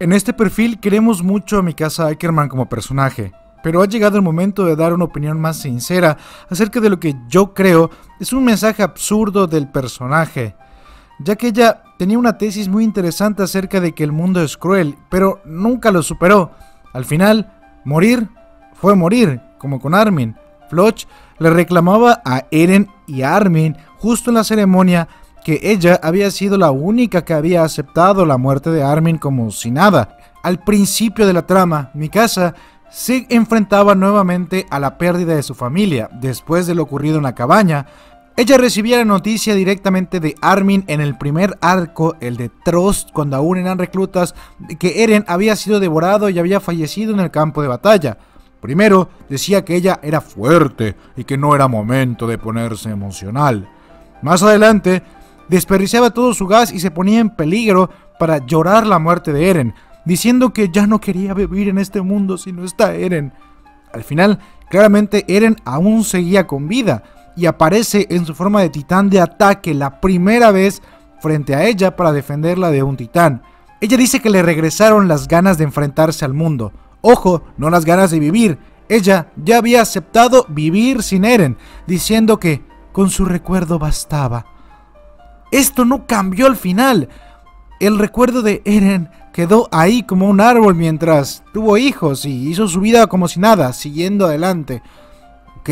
En este perfil queremos mucho a Mikasa Ackerman como personaje, pero ha llegado el momento de dar una opinión más sincera acerca de lo que yo creo es un mensaje absurdo del personaje, ya que ella tenía una tesis muy interesante acerca de que el mundo es cruel, pero nunca lo superó. Al final, morir fue morir, como con Armin. Floch le reclamaba a Eren y a Armin justo en la ceremonia que ella había sido la única que había aceptado la muerte de Armin como si nada. Al principio de la trama, Mikasa se enfrentaba nuevamente a la pérdida de su familia. Después de lo ocurrido en la cabaña, ella recibía la noticia directamente de Armin en el primer arco, el de Trost, cuando aún eran reclutas, de que Eren había sido devorado y había fallecido en el campo de batalla. Primero decía que ella era fuerte y que no era momento de ponerse emocional. Más adelante, desperdiciaba todo su gas y se ponía en peligro para llorar la muerte de Eren, diciendo que ya no quería vivir en este mundo si no está Eren. Al final, claramente Eren aún seguía con vida y aparece en su forma de titán de ataque la primera vez frente a ella para defenderla de un titán. Ella dice que le regresaron las ganas de enfrentarse al mundo. Ojo, no las ganas de vivir. Ella ya había aceptado vivir sin Eren, diciendo que con su recuerdo bastaba. Esto no cambió al final. El recuerdo de Eren quedó ahí como un árbol mientras tuvo hijos y hizo su vida como si nada, siguiendo adelante. ¿Ok?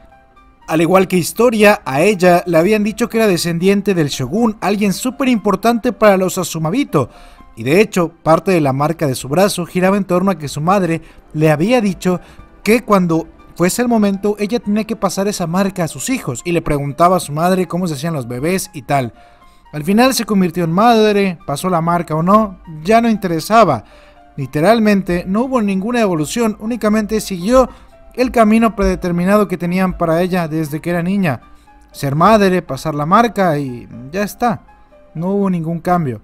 Al igual que Historia, a ella le habían dicho que era descendiente del Shogun, alguien súper importante para los Azumabito. Y de hecho, parte de la marca de su brazo giraba en torno a que su madre le había dicho que cuando fuese el momento, ella tenía que pasar esa marca a sus hijos. Y le preguntaba a su madre cómo se hacían los bebés y tal. Al final se convirtió en madre, pasó la marca o no, ya no interesaba. Literalmente no hubo ninguna evolución, únicamente siguió el camino predeterminado que tenían para ella desde que era niña. Ser madre, pasar la marca y ya está. No hubo ningún cambio.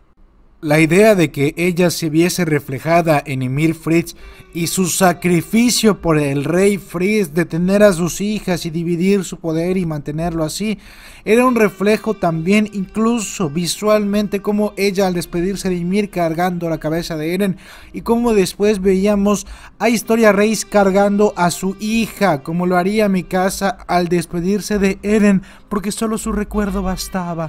La idea de que ella se viese reflejada en Ymir Fritz y su sacrificio por el rey Fritz de tener a sus hijas y dividir su poder y mantenerlo así, era un reflejo también incluso visualmente como ella al despedirse de Ymir cargando la cabeza de Eren y como después veíamos a Historia Reis cargando a su hija, como lo haría Mikasa al despedirse de Eren porque solo su recuerdo bastaba.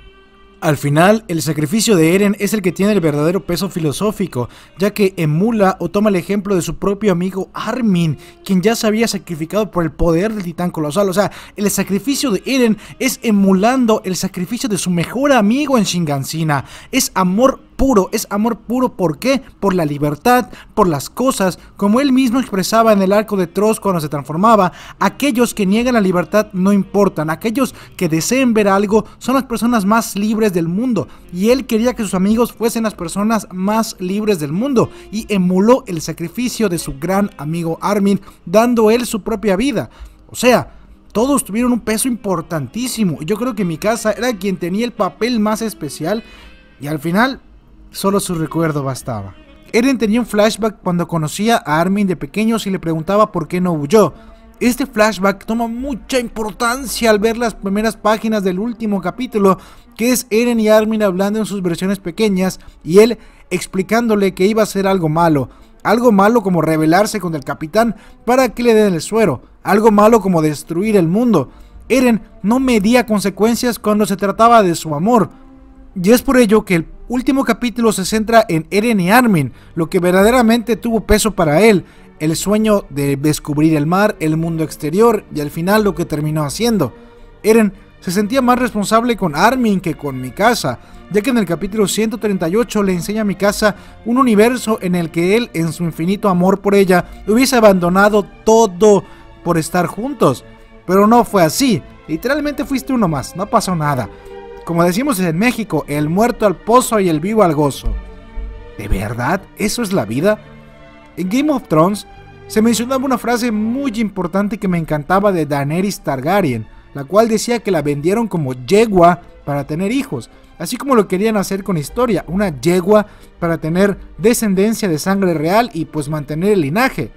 Al final, el sacrificio de Eren es el que tiene el verdadero peso filosófico, ya que emula o toma el ejemplo de su propio amigo Armin, quien ya se había sacrificado por el poder del titán colosal. O sea, el sacrificio de Eren es emulando el sacrificio de su mejor amigo en Shingansina. Es amor puro, ¿por qué? Por la libertad, por las cosas, como él mismo expresaba en el arco de Trost cuando se transformaba. Aquellos que niegan la libertad no importan, aquellos que deseen ver algo son las personas más libres del mundo, y él quería que sus amigos fuesen las personas más libres del mundo, y emuló el sacrificio de su gran amigo Armin, dando él su propia vida. O sea, todos tuvieron un peso importantísimo, y yo creo que Mikasa era quien tenía el papel más especial, y al final solo su recuerdo bastaba. Eren tenía un flashback cuando conocía a Armin de pequeños y le preguntaba por qué no huyó. Este flashback toma mucha importancia al ver las primeras páginas del último capítulo, que es Eren y Armin hablando en sus versiones pequeñas y él explicándole que iba a hacer algo malo como rebelarse contra el capitán para que le den el suero, algo malo como destruir el mundo. Eren no medía consecuencias cuando se trataba de su amor, y es por ello que el último capítulo se centra en Eren y Armin, lo que verdaderamente tuvo peso para él, el sueño de descubrir el mar, el mundo exterior y al final lo que terminó haciendo. Eren se sentía más responsable con Armin que con Mikasa, ya que en el capítulo 138 le enseña a Mikasa un universo en el que él, en su infinito amor por ella, hubiese abandonado todo por estar juntos. Pero no fue así, literalmente fuiste uno más, no pasó nada. Como decimos en México, el muerto al pozo y el vivo al gozo. ¿De verdad? ¿Eso es la vida? En Game of Thrones se mencionaba una frase muy importante que me encantaba de Daenerys Targaryen, la cual decía que la vendieron como yegua para tener hijos, así como lo querían hacer con Historia, una yegua para tener descendencia de sangre real y pues mantener el linaje.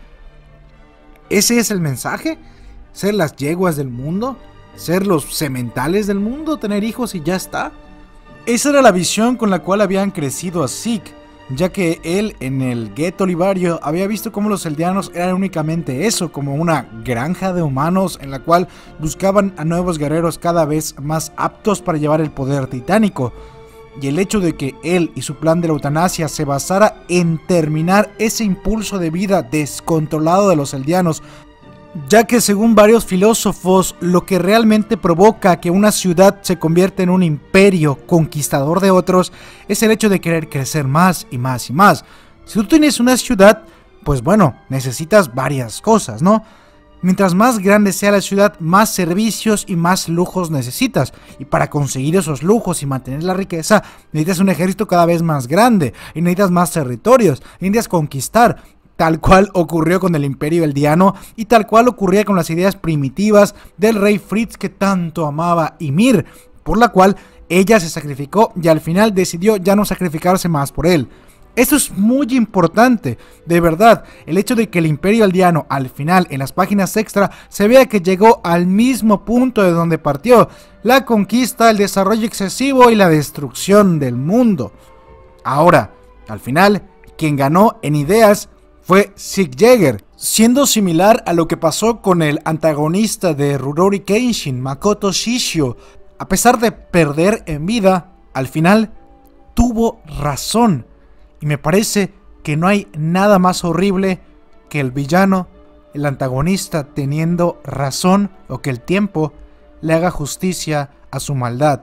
¿Ese es el mensaje? ¿Ser las yeguas del mundo? ¿Ser los sementales del mundo? ¿Tener hijos y ya está? Esa era la visión con la cual habían crecido a Zeke, ya que él en el gueto Olivario había visto cómo los eldianos eran únicamente eso, como una granja de humanos en la cual buscaban a nuevos guerreros cada vez más aptos para llevar el poder titánico. Y el hecho de que él y su plan de la eutanasia se basara en terminar ese impulso de vida descontrolado de los eldianos, ya que según varios filósofos, lo que realmente provoca que una ciudad se convierta en un imperio conquistador de otros es el hecho de querer crecer más y más y más. Si tú tienes una ciudad, pues bueno, necesitas varias cosas, ¿no? Mientras más grande sea la ciudad, más servicios y más lujos necesitas. Y para conseguir esos lujos y mantener la riqueza, necesitas un ejército cada vez más grande. Y necesitas más territorios. Y necesitas conquistar. Tal cual ocurrió con el Imperio Eldiano. Y tal cual ocurría con las ideas primitivas del rey Fritz que tanto amaba Ymir. Por la cual ella se sacrificó y al final decidió ya no sacrificarse más por él. Esto es muy importante, de verdad, el hecho de que el Imperio Eldiano al final en las páginas extra se vea que llegó al mismo punto de donde partió, la conquista, el desarrollo excesivo y la destrucción del mundo. Ahora, al final, quien ganó en ideas fue Sieg Jäger, siendo similar a lo que pasó con el antagonista de Rurouni Kenshin, Makoto Shishio. A pesar de perder en vida, al final tuvo razón. Y me parece que no hay nada más horrible que el villano, el antagonista, teniendo razón o que el tiempo le haga justicia a su maldad.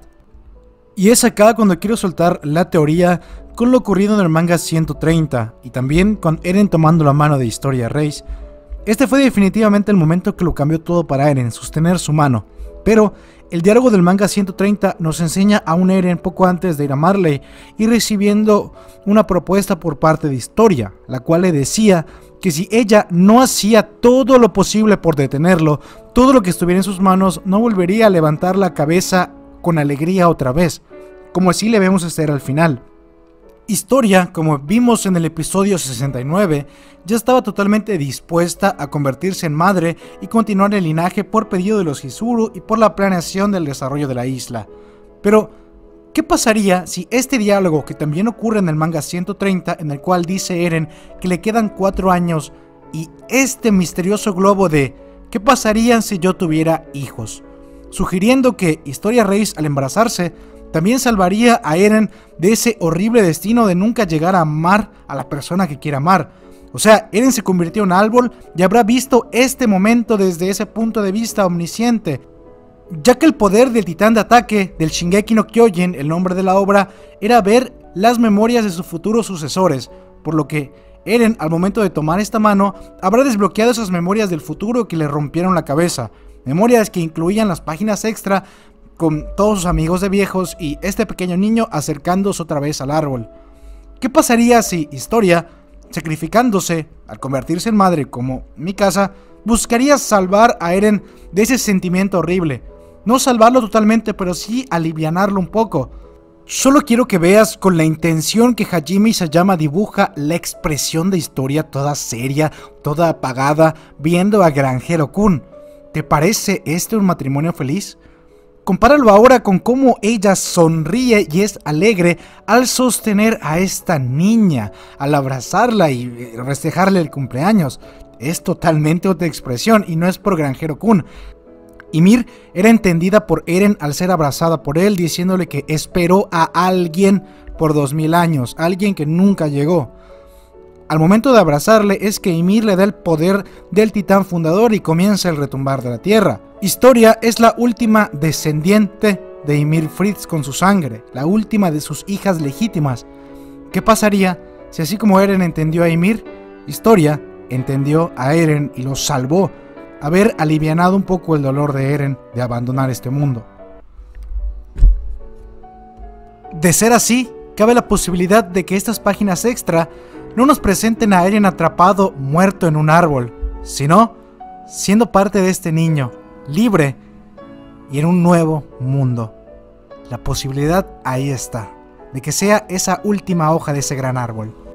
Y es acá cuando quiero soltar la teoría con lo ocurrido en el manga 130 y también con Eren tomando la mano de Historia Reis. Este fue definitivamente el momento que lo cambió todo para Eren, sostener su mano. Pero el diálogo del manga 130 nos enseña a un Eren poco antes de ir a Marley y recibiendo una propuesta por parte de Historia, la cual le decía que si ella no hacía todo lo posible por detenerlo, todo lo que estuviera en sus manos no volvería a levantar la cabeza con alegría otra vez, como así le vemos hacer al final. Historia, como vimos en el episodio 69, ya estaba totalmente dispuesta a convertirse en madre y continuar el linaje por pedido de los Hisuru y por la planeación del desarrollo de la isla. Pero, ¿qué pasaría si este diálogo, que también ocurre en el manga 130, en el cual dice Eren que le quedan 4 años, y este misterioso globo de ¿qué pasaría si yo tuviera hijos? Sugiriendo que Historia Reis, al embarazarse, también salvaría a Eren de ese horrible destino de nunca llegar a amar a la persona que quiere amar. O sea, Eren se convirtió en árbol y habrá visto este momento desde ese punto de vista omnisciente, ya que el poder del titán de ataque del Shingeki no Kyojin, el nombre de la obra, era ver las memorias de sus futuros sucesores, por lo que Eren, al momento de tomar esta mano, habrá desbloqueado esas memorias del futuro que le rompieron la cabeza, memorias que incluían las páginas extra con todos sus amigos de viejos y este pequeño niño acercándose otra vez al árbol. ¿Qué pasaría si Historia, sacrificándose al convertirse en madre como Mikasa, buscaría salvar a Eren de ese sentimiento horrible? No salvarlo totalmente, pero sí alivianarlo un poco. Solo quiero que veas con la intención que Hajime Isayama dibuja la expresión de Historia toda seria, toda apagada, viendo a Granjero Kun. ¿Te parece este un matrimonio feliz? Compáralo ahora con cómo ella sonríe y es alegre al sostener a esta niña, al abrazarla y festejarle el cumpleaños. Es totalmente otra expresión y no es por Granjero Kun. Ymir era entendida por Eren al ser abrazada por él, diciéndole que esperó a alguien por 2000 años, alguien que nunca llegó. Al momento de abrazarle es que Ymir le da el poder del titán fundador y comienza el retumbar de la tierra. Historia es la última descendiente de Ymir Fritz con su sangre, la última de sus hijas legítimas. ¿Qué pasaría si así como Eren entendió a Ymir, Historia entendió a Eren y lo salvó, haber alivianado un poco el dolor de Eren de abandonar este mundo? De ser así, cabe la posibilidad de que estas páginas extra no nos presenten a Eren atrapado, muerto en un árbol, sino siendo parte de este niño, libre y en un nuevo mundo. La posibilidad ahí está, de que sea esa última hoja de ese gran árbol.